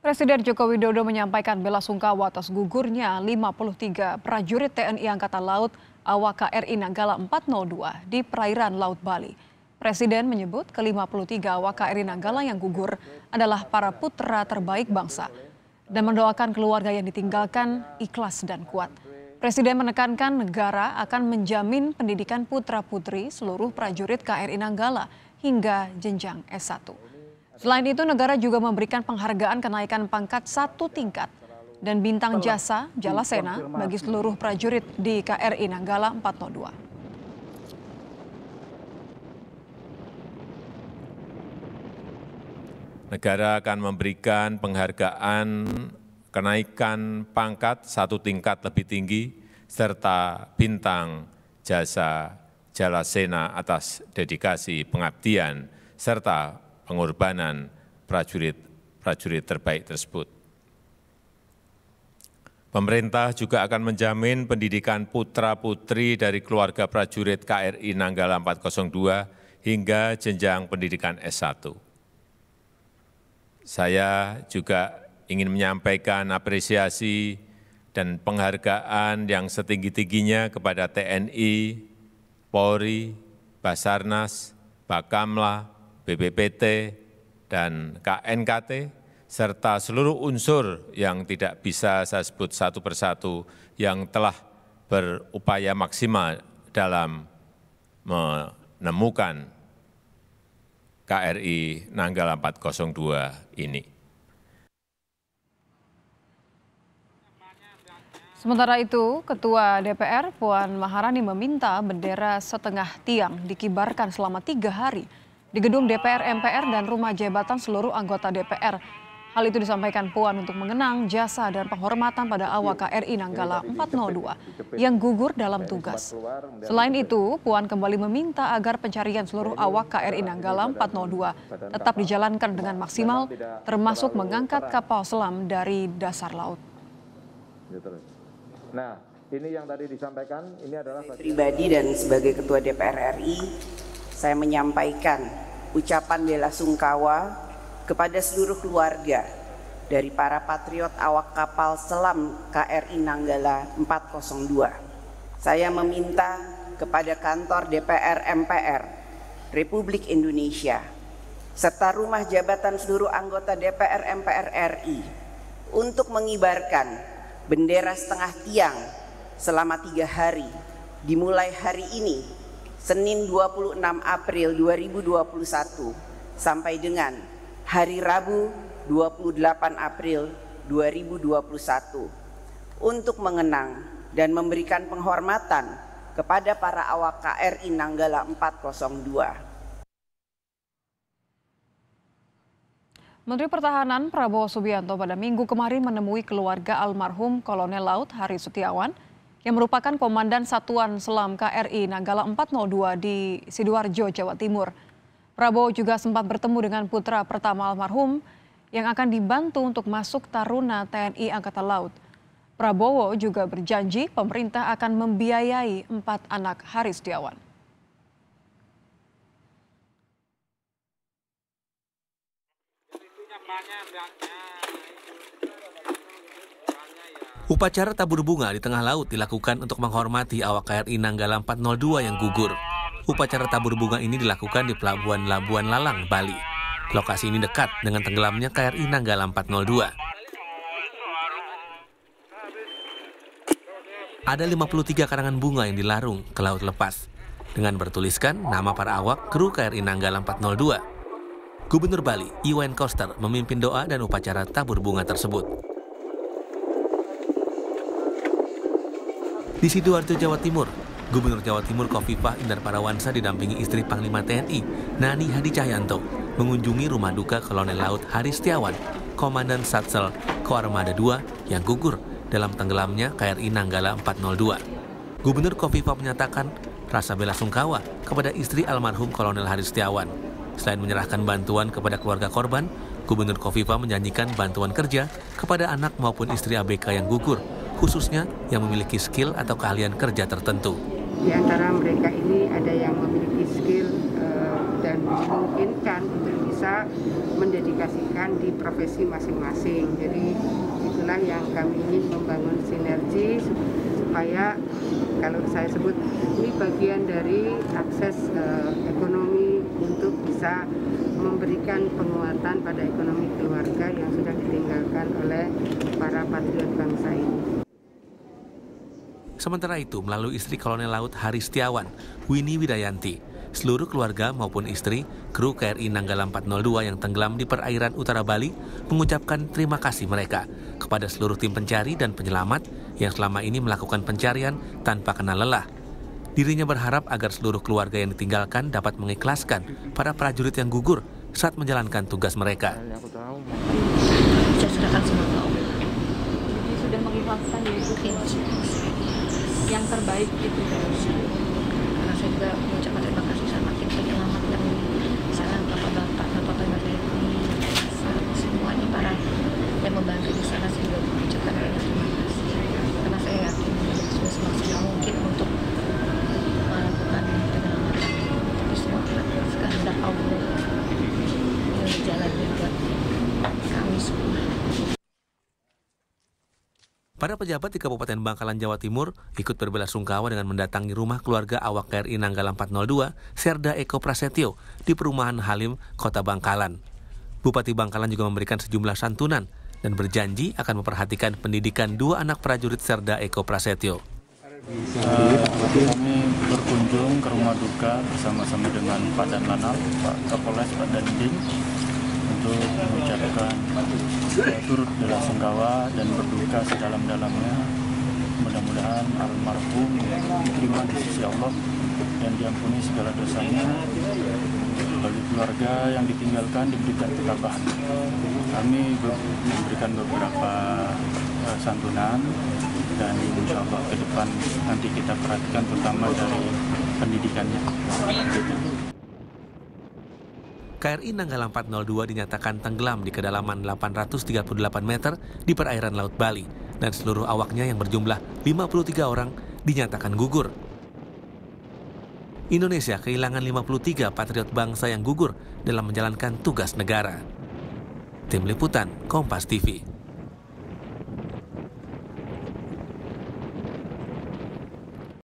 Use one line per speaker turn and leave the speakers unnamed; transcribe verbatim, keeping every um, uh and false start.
Presiden Joko Widodo menyampaikan bela sungkawa atas gugurnya lima puluh tiga prajurit T N I Angkatan Laut awak K R I Nanggala empat nol dua di perairan Laut Bali. Presiden menyebut ke lima puluh tiga awak K R I Nanggala yang gugur adalah para putra terbaik bangsa dan mendoakan keluarga yang ditinggalkan ikhlas dan kuat. Presiden menekankan negara akan menjamin pendidikan putra-putri seluruh prajurit K R I Nanggala hingga jenjang S satu. Selain itu, negara juga memberikan penghargaan kenaikan pangkat satu tingkat dan bintang jasa Jalasena bagi seluruh prajurit di K R I Nanggala empat nol dua.
Negara akan memberikan penghargaan kenaikan pangkat satu tingkat lebih tinggi serta bintang jasa Jalasena atas dedikasi pengabdian serta pengorbanan prajurit-prajurit terbaik tersebut. Pemerintah juga akan menjamin pendidikan putra-putri dari keluarga prajurit K R I Nanggala empat nol dua hingga jenjang pendidikan S satu. Saya juga ingin menyampaikan apresiasi dan penghargaan yang setinggi-tingginya kepada T N I, Polri, Basarnas, Bakamla, B P P T, dan K N K T, serta seluruh unsur yang tidak bisa saya sebut satu persatu yang telah berupaya maksimal dalam menemukan K R I Nanggala empat nol dua ini.
Sementara itu, Ketua D P R Puan Maharani meminta bendera setengah tiang dikibarkan selama tiga hari di gedung D P R, M P R, dan rumah jabatan seluruh anggota D P R. Hal itu disampaikan Puan untuk mengenang jasa dan penghormatan pada awak K R I Nanggala empat nol dua yang gugur dalam tugas. Selain itu, Puan kembali meminta agar pencarian seluruh awak K R I Nanggala empat nol dua tetap dijalankan dengan maksimal, termasuk mengangkat kapal selam dari dasar laut.
Nah, ini yang tadi disampaikan, ini adalah
pribadi dan sebagai Ketua D P R R I, saya menyampaikan ucapan bela sungkawa kepada seluruh keluarga dari para patriot awak kapal selam K R I Nanggala empat nol dua. Saya meminta kepada kantor D P R M P R Republik Indonesia serta rumah jabatan seluruh anggota D P R M P R R I untuk mengibarkan bendera setengah tiang selama tiga hari dimulai hari ini, Senin dua puluh enam April dua ribu dua puluh satu sampai dengan hari Rabu dua puluh delapan April dua ribu dua puluh satu untuk mengenang dan memberikan penghormatan kepada para awak K R I Nanggala empat nol dua.
Menteri Pertahanan Prabowo Subianto pada Minggu kemarin menemui keluarga almarhum Kolonel Laut Hari Setiawan yang merupakan Komandan Satuan Selam K R I Nanggala empat nol dua di Sidoarjo, Jawa Timur. Prabowo juga sempat bertemu dengan putra pertama almarhum yang akan dibantu untuk masuk Taruna T N I Angkatan Laut. Prabowo juga berjanji pemerintah akan membiayai empat anak Hari Setiawan.
Upacara tabur bunga di tengah laut dilakukan untuk menghormati awak K R I Nanggala empat nol dua yang gugur. Upacara tabur bunga ini dilakukan di Pelabuhan Labuan Lalang, Bali. Lokasi ini dekat dengan tenggelamnya K R I Nanggala empat nol dua. Ada lima puluh tiga karangan bunga yang dilarung ke laut lepas dengan bertuliskan nama para awak kru K R I Nanggala empat nol dua. Gubernur Bali, Iwan Koster, memimpin doa dan upacara tabur bunga tersebut. Di Sidoarjo, Jawa Timur, Gubernur Jawa Timur Khofifah Indar Parawansa didampingi istri Panglima T N I, Nani Hadi Cahyanto, mengunjungi rumah duka Kolonel Laut Hari Setiawan, Komandan Satsel Koarmada dua yang gugur dalam tenggelamnya K R I Nanggala empat nol dua. Gubernur Khofifah menyatakan rasa bela sungkawa kepada istri almarhum Kolonel Hari Setiawan. Selain menyerahkan bantuan kepada keluarga korban, Gubernur Khofifah menjanjikan bantuan kerja kepada anak maupun istri A B K yang gugur, khususnya yang memiliki skill atau keahlian kerja tertentu.
Di antara mereka ini ada yang memiliki skill uh, dan memungkinkan untuk bisa
bisa mendedikasikan di profesi masing-masing. Jadi itulah yang kami ingin membangun sinergi supaya kalau saya sebut ini bagian dari akses uh, ekonomi untuk bisa memberikan penguatan pada ekonomi keluarga yang sudah ditinggalkan oleh para patriot bangsa ini.
Sementara itu, melalui istri Kolonel Laut Hari Setiawan, Winnie Widayanti, seluruh keluarga maupun istri kru K R I Nanggala empat nol dua yang tenggelam di perairan utara Bali mengucapkan terima kasih mereka kepada seluruh tim pencari dan penyelamat yang selama ini melakukan pencarian tanpa kenal lelah. Dirinya berharap agar seluruh keluarga yang ditinggalkan dapat mengikhlaskan para prajurit yang gugur saat menjalankan tugas mereka.
Saya serahkan semua ke Allah.
Jadi sudah mengikhlaskan ya itu yang terbaik gitu.
Karena saya juga mengucapkan terima kasih sama tim penyelamat yang di sana, bapak-bapak, bapak-bapak ini, semuanya para yang membantu di sana. Saya juga mengucapkan terima kasih. Karena saya yakin sudah semaksimal mungkin untuk melakukan penyelamatan. Tapi semua kehendak Allah yang jalannya buat kami semua.
Para pejabat di Kabupaten Bangkalan, Jawa Timur ikut berbelasungkawa dengan mendatangi rumah keluarga awak K R I Nanggala empat nol dua, Serda Eko Prasetyo, di Perumahan Halim, Kota Bangkalan. Bupati Bangkalan juga memberikan sejumlah santunan dan berjanji akan memperhatikan pendidikan dua anak prajurit Serda Eko Prasetyo.
Uh, kami berkunjung ke rumah duka bersama-sama dengan Pak Dan Lanal, Pak Kapolres, Pak Dandim, untuk mengucapkan uh, turut belasungkawa dan berduka sedalam-dalamnya. Mudah-mudahan almarhum diterima di sisi Allah dan diampuni segala dosanya. Bagi keluarga yang ditinggalkan diberikan ketabahan. Kami memberikan beberapa uh, santunan dan insya Allah ke depan nanti kita perhatikan terutama dari pendidikannya.
K R I Nanggala empat nol dua dinyatakan tenggelam di kedalaman delapan ratus tiga puluh delapan meter di perairan Laut Bali dan seluruh awaknya yang berjumlah lima puluh tiga orang dinyatakan gugur. Indonesia kehilangan lima puluh tiga patriot bangsa yang gugur dalam menjalankan tugas negara. Tim Liputan, Kompas T V.